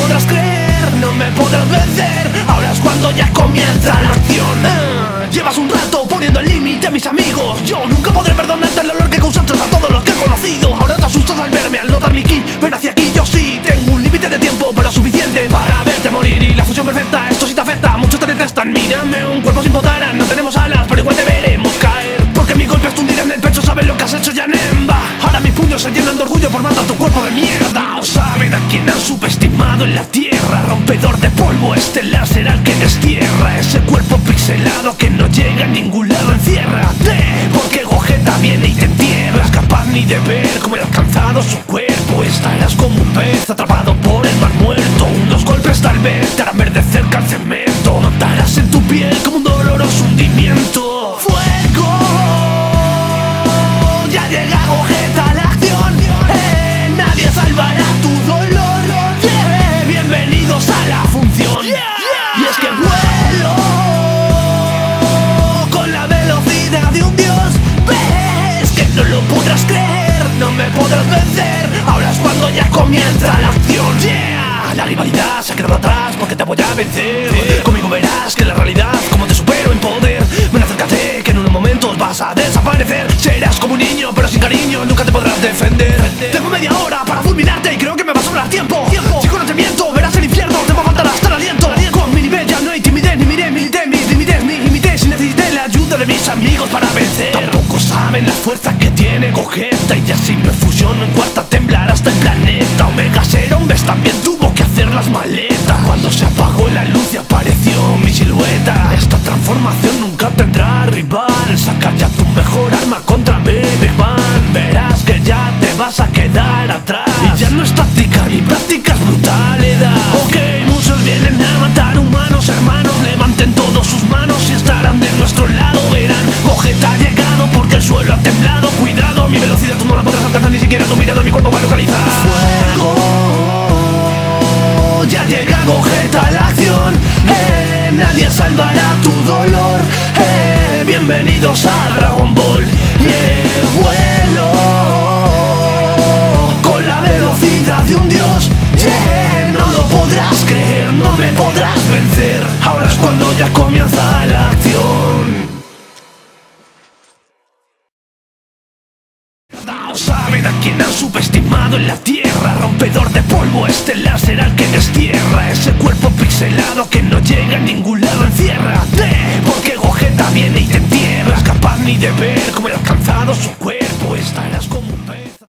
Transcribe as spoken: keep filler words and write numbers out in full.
podrás creer, no me podrás vencer. Ahora es cuando ya comienza la acción. eh, Llevas un rato poniendo el límite a mis amigos. Yo nunca podré perdonarte el olor que causaste a todos los que he conocido. Ahora te asustas al verme, al notar mi ki. Ven hacia aquí, yo sí tengo un límite de tiempo, pero suficiente para verte morir. Y la fusión perfecta, esto sí te afecta, muchos te detestan. Mírame, un cuerpo sin potaras, no tenemos alas, pero igual te veremos caer. Porque mis golpes te hundirán en el pecho, sabes lo que has hecho ya, Nemba. Ahora mis puños se llenan de orgullo por matar tu cuerpo de mierda. O saben a quien han subestimado en la tierra. Rompedor de polvo estelar será el que destierra ese cuerpo pixelado que no llega a ningún lado. Enciérrate, porque Gogeta viene y te entierra. Es capaz ni de ver cómo he alcanzado su cuerpo. Estarás como un pez atrapado por el mar muerto. Unos golpes tal vez te harán ver de cerca el cemento. Notarás en tu piel como un doloroso hundimiento. ¡Fuego! Ya llega Gogeta a la acción. eh, Nadie salvará tu dolor. yeah. Bienvenidos a la función. yeah. Y es que vuelo con la velocidad de un dios. Ves que no lo podrás creer, no me podrás vencer. Ahora es cuando ya comienza la acción. yeah. La rivalidad se ha quedado atrás porque te voy a vencer. yeah. Conmigo verás que la realidad, como te supero en poder. Ven, acércate que en unos momentos vas a desaparecer. Serás como un niño pero sin cariño, nunca te podrás defender. Tengo media hora para fulminarte y creo que me va a sobrar tiempo. Chico, no te miento, verás el infierno, te va a faltar hasta el aliento. Con mi nivel ya no hay timidez, ni miré, milité mis límites, ni imité si necesité la ayuda de mis amigos para vencer. Tampoco saben la fuerza que tiene Gogeta, y ya si me fusiono en cuarta temblar hasta el planeta. Omega Seron ves también tuvo que hacer las maletas. Cuando se apagó la luz y apareció mi silueta. Esta transformación nunca tendrá rival. Saca ya tu mejor arma contra mí, Big Bang. Verás que ya te vas a quedar atrás. Y ya no es táctica ni prácticas brutalidad. Ok, muchos vienen a matar humanos, hermanos. Levanten todos sus manos y estarán de nuestro lado. Verán, Gogeta ha llegado porque el suelo ha temblado. Cuidado, mi velocidad tú no la podrás alcanzar, ni siquiera tu mirada mi cuerpo va a localizar. Fuego, ya llega Gogeta a la acción. eh, Nadie salvará tu dolor. eh, Bienvenidos a Dragon Ball. Yeah, vuelo con la velocidad de un dios. Yeah, no lo podrás creer, no me podrás vencer. Ahora es cuando ya comienza la acción. Saben a quien han subestimado en la tierra. Rompedor de polvo estelar será el que destierra ese cuerpo pixelado que no llega a ningún lado. Enciérrate, porque Gogeta viene y te entierra. Es capaz ni de ver cómo he alcanzado su cuerpo. Estarás como